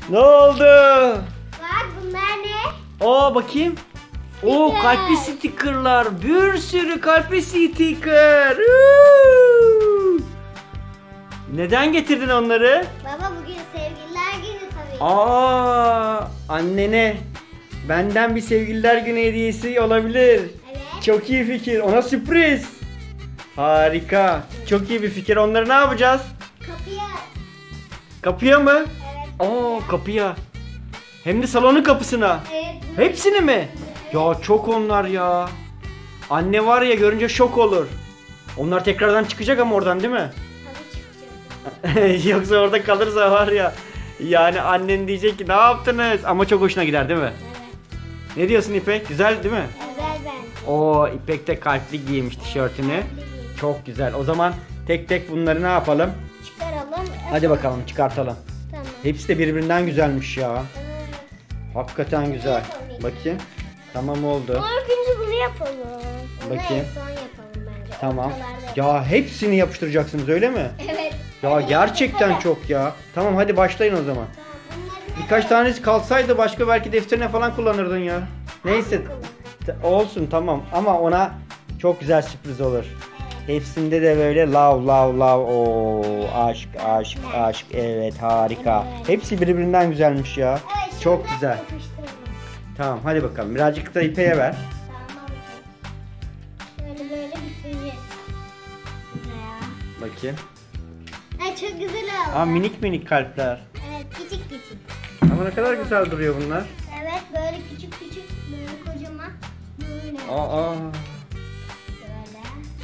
Ne oldu? Bak bunlar ne? Oo bakayım. Oo kalpli stickerlar. Bir sürü kalpli sticker. Neden getirdin onları? Baba bugün sevgililer günü tabii. Annene benden bir sevgililer günü hediyesi olabilir. Evet. Çok iyi fikir. Ona sürpriz. Harika. Çok iyi bir fikir. Onları ne yapacağız? Kapıya. Kapıya mı? Evet. Kapıya. Hem de salonun kapısına. Evet. Hepsini mi? Ya çok onlar ya. Anne var ya görünce şok olur. Onlar tekrardan çıkacak ama oradan değil mi? Tabii çıkacak. Yoksa orada kalırsa var ya. Yani annen diyecek ki ne yaptınız? Ama çok hoşuna gider değil mi? Evet. Ne diyorsun İpek? Güzel değil mi? Güzel bence. Oo İpek de kalpli giymiş tişörtünü. Çok güzel. O zaman tek tek bunları ne yapalım? Çıkaralım. Hadi bakalım çıkartalım. Tamam. Hepsi de birbirinden güzelmiş ya. Evet. Hakikaten güzel. Bakayım. Tamam oldu. Ama önce bunu yapalım. Onu Bakayım. en son yapalım bence. Tamam. Ortalarda Ya hepsini yapıştıracaksınız öyle mi? evet. Ya gerçekten çok ya. Tamam hadi başlayın o zaman. Tamam. Bunları Birkaç tanesi kalsaydı başka belki defterine falan kullanırdın ya. Neyse. Olsun tamam ama ona çok güzel sürpriz olur. Hepsinde de böyle love love love. Oo, aşk aşk aşk. Evet harika. Hepsi birbirinden güzelmiş ya. Evet, Çok şuradan güzel. yapıştıralım. Tamam hadi bakalım. Birazcık da İpek'e ver. Tamam. Böyle böyle bitireceğiz. Buraya. Bakayım. Ay çok güzel oldu. Aa minik minik kalpler. Evet küçük küçük. Ama ne kadar güzel duruyor bunlar. Evet böyle küçük küçük böyle kocaman. Böyle. Aa Böyle.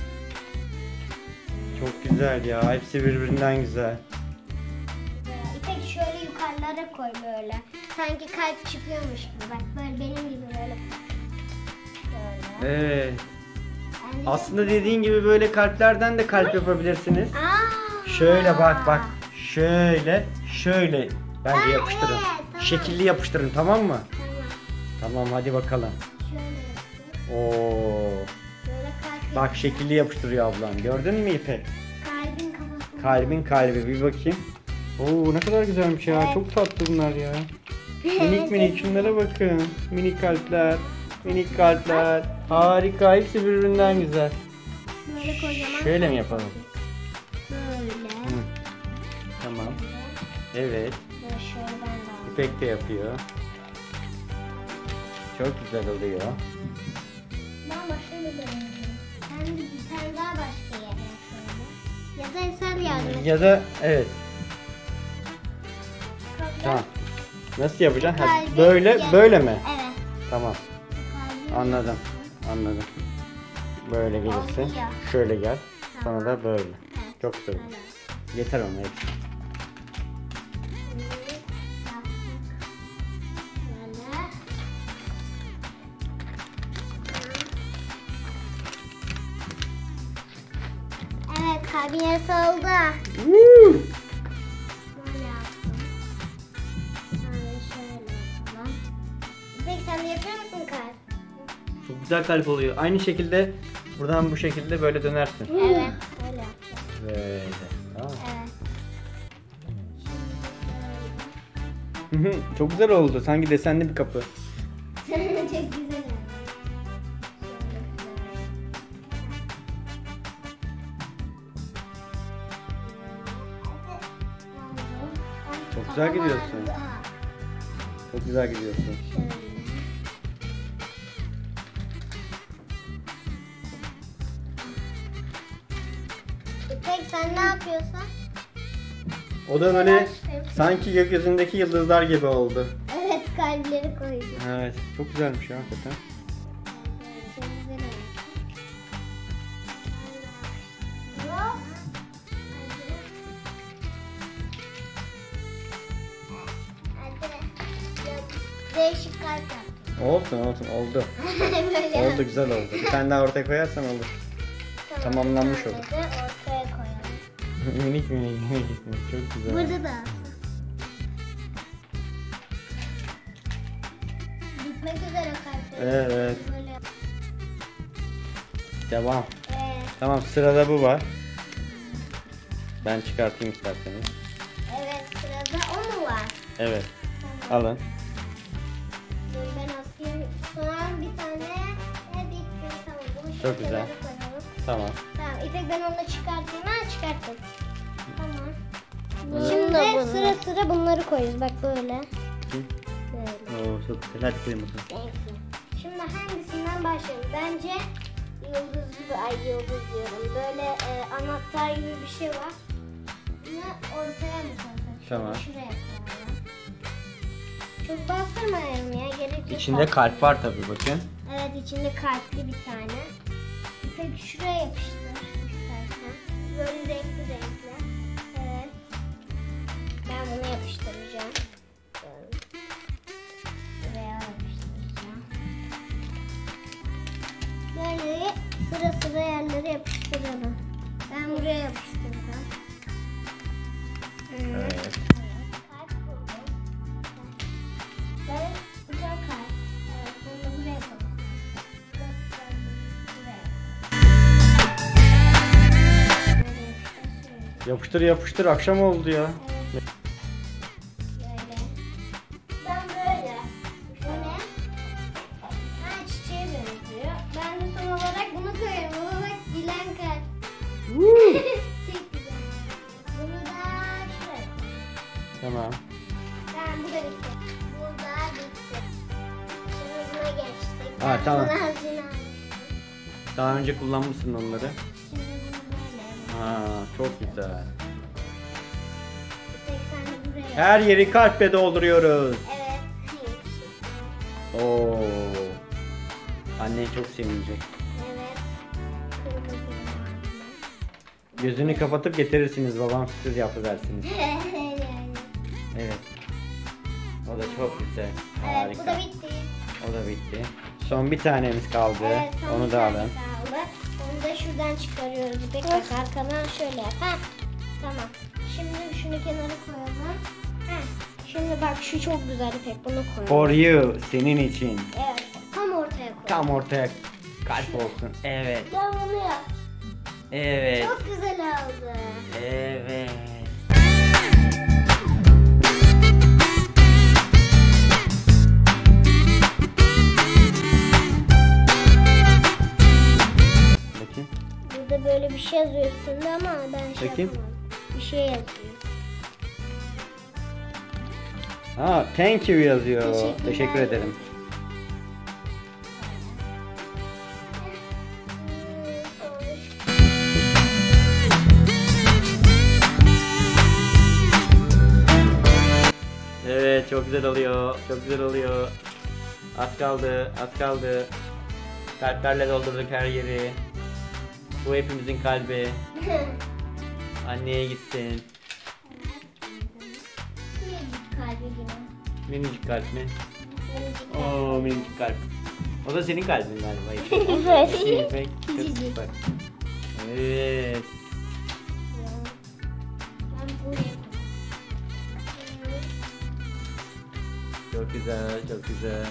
çok güzel ya. Hepsi birbirinden güzel. İpek şöyle yukarılara koy böyle. Sanki kalp çıkıyormuş gibi. Bak böyle benim gibi böyle. Böyle. Evet. Yani- Aslında dediğin gibi böyle kalplerden de kalp yapabilirsiniz. Aa. Şöyle bak. Şöyle bence Aa, yapıştırın. evet, tamam. Şekilli yapıştırın tamam mı? Tamam. Tamam hadi bakalım. Şöyle yapayım. Oo. Böyle kalp. Bak şekilli yapıştırıyor ablam. Gördün mü İpek? Kalbin kafasına. Kalbin kalbi bir bakayım. Oo ne kadar güzelmiş ya. Evet. Çok tatlı bunlar ya. Minik minik şunlara bakın. Minik kalpler. Minik kalpler. Harika. Hepsi birbirinden güzel. Böyle kocaman. Şöyle mi yapalım? Böyle. Hı. Tamam. Evet. Böyle şuradan da. İpek de yapıyor. Çok güzel oluyor. Ben başka bir deneyim. Sen bir tane daha başka yere şöyle. Ya da sen yardım et. Ya da evet. Tamam. Nasıl yapacaksın? Ha, Kalbi böyle yanına. böyle mi? Evet. Tamam. Kalbi Anladım. Anladım. Böyle gelirsin. Oldu ya. Şöyle gel. Tamam. Sonra da böyle. Evet. Çok güzel. Evet. Yeter ona hepsi. Böyle. Evet kalbin yarısı oldu. Böyle yaptım. Böyle şöyle yapalım. Peki sen de yapıyor musun kalp? Çok güzel kalp oluyor. Aynı şekilde buradan bu şekilde böyle dönersin. Evet. Öyle yapacağım. Böyle. Tamam. Evet. Çok güzel oldu. Sanki desenli bir kapı. Çok güzel oldu. Çok güzel gidiyorsun. Çok güzel gidiyorsun. İpek sen ne yapıyorsun? O da böyle sanki gökyüzündeki yıldızlar gibi oldu. Evet kalpleri koydum. Evet. Çok güzelmiş ya hakikaten. Çok güzel oldu. Hop. Hadi. Değişik kalp yaptım. Olsun oldu. Böyle. Oldu güzel oldu. Bir tane daha ortaya koyarsan olur. Tamamlanmış bir tane olur. de ortaya koyalım. minik. Çok güzel. Burada da. Bitmek üzere kalpleri. Evet. Böyle. Devam. Evet. Tamam sırada bu var. Ben çıkartayım isterseniz. Evet sırada o mu var? Evet. Alın. Dur ben asayım. Sonra bir tane bitti. Tamam. Bunu şöyle Çok güzel. kenara koyalım. Tamam. Tamam. İpek ben onu çıkartayım. Ha çıkarttım. Tamam. Bunu Şimdi da bunu. sıra sıra bunları koyuyoruz. Bak böyle. Böyle. Oo çok güzel. Hadi koyun bakalım. Renkli. Şimdi hangisinden başlayalım? Bence yıldız gibi, ay yıldız diyorum. Böyle anahtar gibi bir şey var. Bunu ortaya mı koysak? Tamam. Şuraya koyalım. Çok bastırmayalım ya. Gerek yok. İçinde kalp var tabii bakın. Evet, içinde kalpli bir tane. Peki şuraya yapıştır istersen. Böyle renkli renkli. Evet. Ben bunu yapıştıracağım. Böyle. Buraya yapıştıracağım. Böyle sıra sıra yerlere yapıştıralım. Ben buraya yapıştıracağım. Evet. Kalp buldum. Böyle güzel kalp. Evet, bunu buraya koyalım. Yapıştır yapıştır. Akşam oldu ya. Böyle. Ben böyle. Bu ne? Ha, çiçeğe benziyor. Ben de son olarak bunu koyuyorum. Buna bak, gülen kalp. Çok güzel. Bunu da şuraya. Tamam. Tamam, bu da bitti. Bu da bitti. Şimdi buna geçtik. Ha, Ben tamam. buna hazine almıştım. Daha önce kullanmışsın onları. Şimdi bunu böyle. Ha, çok güzel. Bir tek sen de buraya. Her yeri kalple dolduruyoruz. Evet. Oo. Annen çok sevinecek. Evet. Kırmızı. Gözünü kapatıp getirirsiniz. Babam sürpriz yapıversiniz. Yani. Evet. O da çok güzel. Evet, bu Harika. da bitti. O da bitti. Son bir tanemiz kaldı. Evet, son Onu bir da tane alın. kaldı. Onu da şuradan çıkarıyoruz. İpek bak, arkadan şöyle yap. Ha. Tamam. Şimdi şunu kenara koyalım. Ha. Şimdi bak, şu çok güzel İpek. Bunu koyalım. For you. Senin için. Evet. Tam ortaya koyalım. Tam ortaya kalp olsun. Evet. Ben bunu yap. Evet. Çok güzel oldu. Evet. Bakayım. Burada böyle bir şey yazıyor üstünde ama ben şey Bakayım. yapamadım. Bir şey yazıyor. Ha, thank you yazıyor. Teşekkürler. Teşekkür ederim. Evet, çok güzel oluyor. Çok güzel oluyor. Az kaldı, az kaldı. Kalplerle doldurduk her yeri. Bu hepimizin kalbi. Anneye gitsin. Kalbi gibi. Minicik kalp mi? Minicik kalp. Oo, minicik kalp. O da senin kalbin galiba. Evet. İpek, çok Küçücük. bak. Evet. Ben buraya Çok güzel, çok güzel.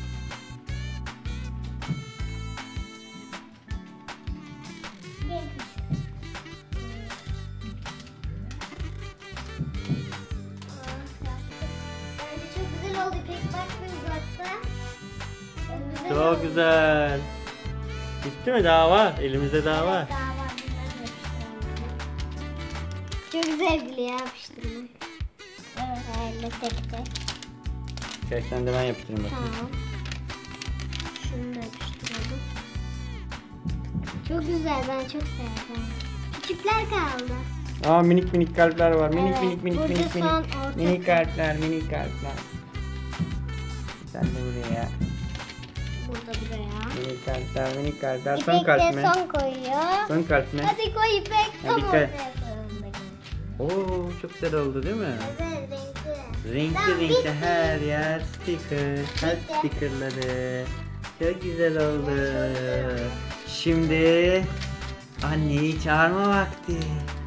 Bence çok güzel oldu. Pek bak bir uzakta. Çok güzel. Bitti mi? Daha var. Elimizde daha var. Daha var. Bunları yapıştıralım. Çok zevkli ya yapıştırmak. Evet. Öyle tek tek. Kaç tane de ben yapıştırayım bakayım. Tamam. Şunu da yapıştıralım. Çok güzel. Ben çok sevdim. Küçükler kaldı. Aa, minik minik kalpler var. Minik Evet, minik minik burada minik son minik. orta Minik kalpler, minik kalpler. Sen de buraya. Burada buraya. Minik kalpler, minik kalpler. Son İpek kalp de mi? son koyuyor. Son kalp mi? Hadi koy İpek. Tam Hadi koy. ortaya koyalım. Oo, çok güzel oldu değil mi? Evet, renkli. Renkli Tamam, renkli bitti. her yer sticker. Kalp Bitti. stickerları. Çok güzel oldu. güzel oldu. Şimdi anneyi çağırma vakti.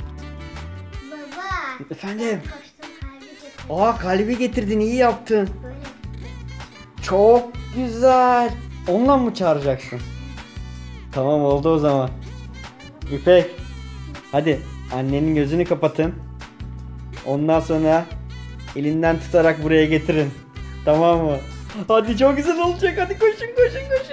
Baba. Efendim? Koştum, kalbi getirdim. Aa, kalbi getirdin, iyi yaptın. Böyle. Çok güzel. Onunla mı çağıracaksın? Tamam, oldu o zaman. İpek. Hadi annenin gözünü kapatın. Ondan sonra elinden tutarak buraya getirin. Tamam mı? Hadi çok güzel olacak. Hadi koşun koşun koşun.